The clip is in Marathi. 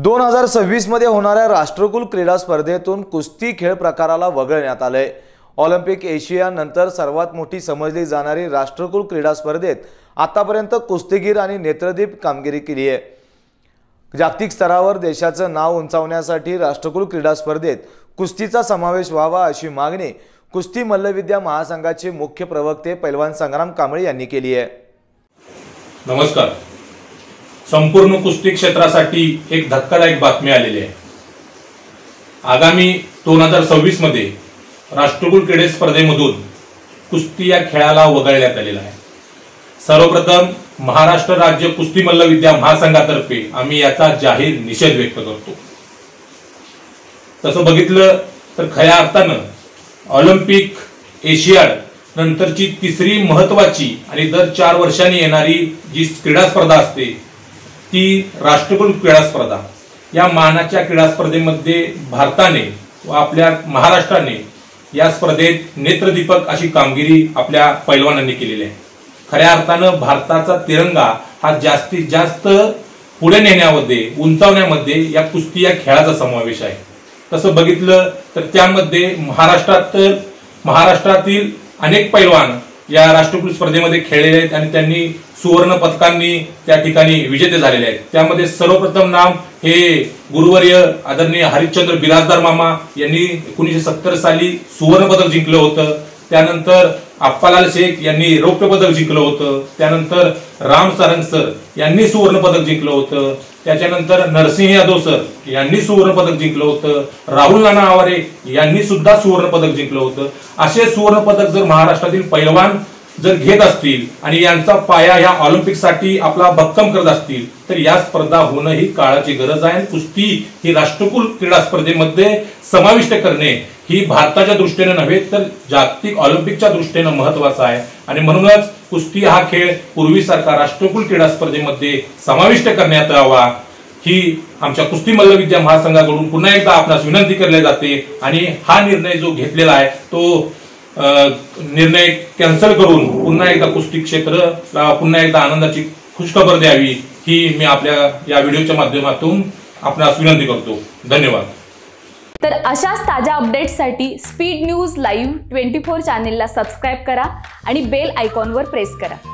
2026 मध्ये होणाऱ्या राष्ट्रकुल क्रीडा स्पर्धेतून कुस्ती खेळ प्रकाराला वगळण्यात आले। ऑलिम्पिक एशिया नंतर सर्वात मोठी समजली जाणारी राष्ट्रकुल क्रीडा स्पर्धेत आतापर्यंत कुस्तीगीर आणि नेत्रदीप कामगिरी केली आहे। जागतिक स्तरावर देशाचे नाव उंचावण्यासाठी राष्ट्रकुल क्रीडा स्पर्धेत कुस्तीचा समावेश व्हावा अशी मागणी कुस्ती मल्लविद्या महासंघाचे मुख्य प्रवक्ते पैलवान संग्राम कांबळे यांनी केली आहे। नमस्कार। संपूर्ण कुस्ती क्षेत्रासाठी एक धक्कादायक बातमी आलेली आहे। आगामी 2026 मध्ये राष्ट्रकुल क्रीडा स्पर्धेमधून कुस्ती या खेळाला वगळण्यात आलेला आहे। सर्वप्रथम महाराष्ट्र राज्य कुस्ती मल्लविद्या महासंघातर्फे आम्ही याचा जाहीर निषेध व्यक्त करतो। तसं बघितलं तर खऱ्या अर्थानं ऑलिम्पिक एशियाड नंतरची तिसरी महत्त्वाची आणि दर 4 वर्षांनी येणारी जी क्रीडा स्पर्धा असते ती राष्ट्रकुल क्रीडा स्पर्धा। या मानाच्या क्रीडा स्पर्धेमध्ये भारताने व आपल्या महाराष्ट्राने या स्पर्धेत नेत्रदीपक अशी कामगिरी आपल्या पैलवानांनी केलेली आहे। खऱ्या अर्थानं भारताचा तिरंगा हा जास्तीत जास्त पुढे नेण्यामध्ये उंचावण्यामध्ये या कुस्ती या खेळाचा समावेश आहे। तसं बघितलं तर त्यामध्ये महाराष्ट्रातील अनेक पैलवान या राष्ट्रकुल स्पर्धेमध्ये खेळलेले आहेत आणि त्यांनी सुवर्ण पदकांनी त्या ठिकाणी विजेते झालेले आहेत। त्यामध्ये सर्वप्रथम नाम हे गुरुवर्य आदरणीय हरिश्चंद्र बिराजदार मामा यांनी 1970 साली सुवर्ण पदक जिंकलं होतं। त्यानंतर अप्पालाल शेख यांनी रौप्य पदक जिंकलं होतं। त्यानंतर राम सारंग सर यांनी सुवर्ण पदक जिंकलं होतं। त्याच्यानंतर नरसिंह यादव सर यांनी सुवर्ण पदक जिंकलं होतं। राहुल नाना आवारे यांनी सुद्धा सुवर्ण पदक जिंकलं होतं। असे सुवर्ण पदक जर महाराष्ट्रातील पैलवान जर घेत असतील आणि यांचा पाया ह्या ऑलिम्पिक साठी आपला भक्कम करत असतील तर या स्पर्धा होणं ही काळाची गरज आहे। कुस्ती ही राष्ट्रकुल क्रीडा स्पर्धेमध्ये समाविष्ट करणे ही भारताच्या दृष्टीने नव्हे तर जागतिक ऑलिम्पिकच्या दृष्टीने महत्त्वाचा आहे आणि म्हणूनच कुस्ती हा खेळ पूर्वीसारखा राष्ट्रकुल क्रीडा स्पर्धेमध्ये समाविष्ट करण्यात यावा ही आमच्या कुस्ती मल्लविद्या महासंघाकडून पुन्हा एकदा आपणास विनंती केली जाते आणि हा निर्णय जो घेतलेला आहे तो निर्णय कॅन्सल करून पुन्हा एकदा कुस्ती क्षेत्राला पुन्हा एकदा आनंदाची खुशखबर द्यावी ही मी आपल्या या व्हिडिओच्या माध्यमातून आपणास विनंती करतो। धन्यवाद। तर अशाच ताज्या अपडेट्ससाठी स्पीड न्यूज लाईव्ह 24 चॅनेलला सबस्क्राइब करा आणि बेल आयकॉनवर प्रेस करा।